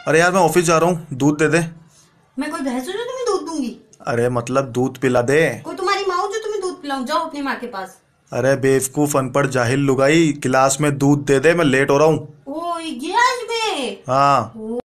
अरे यार मैं ऑफिस जा रहा हूँ, दूध दे दे। मैं कोई भैंस हूँ जो तुम्हें दूध दूंगी? अरे मतलब दूध पिला दे। कोई तुम्हारी माँ हो जो तुम्हें दूध पिलाऊं? जाओ अपनी माँ के पास। अरे बेवकूफ अनपढ़ जाहिल लुगाई, गिलास में दूध दे दे, मैं लेट हो रहा हूँ। ओ ये आज में। हाँ।